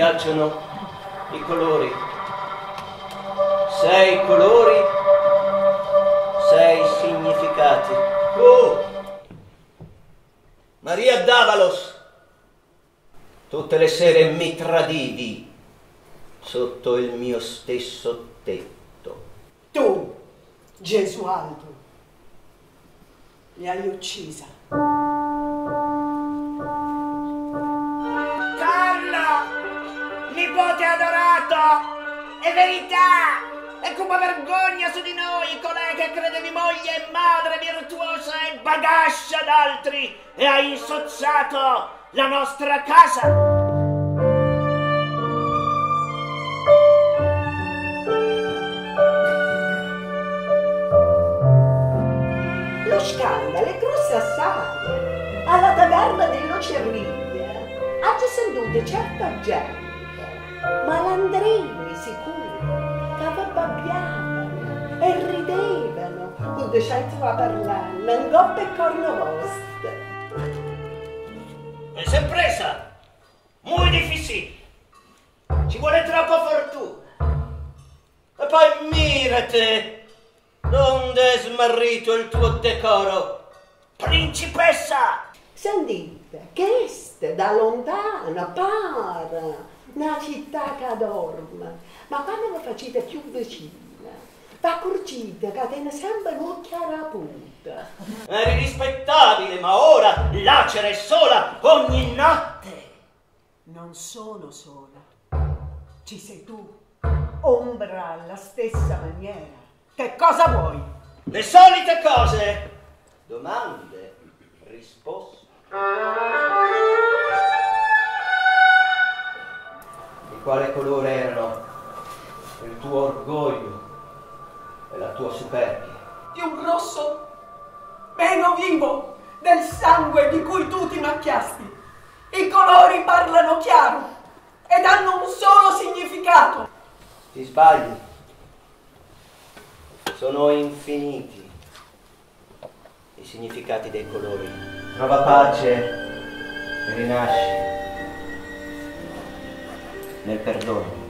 piacciono i colori. 6 colori, 6 significati. Maria d'Avalos, tutte le sere mi tradivi sotto il mio stesso tetto. Tu, Gesualdo, mi hai uccisa. Carlo, nipote adorato, è verità! E come vergogna su di noi, colei che credevi moglie e madre virtuosa e bagascia d'altri, e hai insozzato la nostra casa! Lo scandalo è grosso assai. Alla taverna dello Cerriglia ha già sentito certa gente, malandrini sicuri, che babbiavano e ridevano quando c'entrava parlando in gobbe e corno vostre. E si è presa, muy difficile, ci vuole troppa fortuna. E poi mirate, donde è smarrito il tuo decoro, principessa! Sentite, questa da lontano pare una città che dorme, ma quando lo facete più vicina, vi accorgete che tiene sempre un'occhia raputa. Eri rispettabile, ma ora lacera e sola ogni notte. Non sono sola, ci sei tu, ombra alla stessa maniera. Che cosa vuoi? Le solite cose, domande, risposte. Di quale colore erano il tuo orgoglio e la tua superbia? Di un rosso meno vivo del sangue di cui tu ti macchiasti. I colori parlano chiaro ed hanno un solo significato. Ti sbagli. Sono infiniti i significati dei colori. Trova pace e rinasci nel perdono.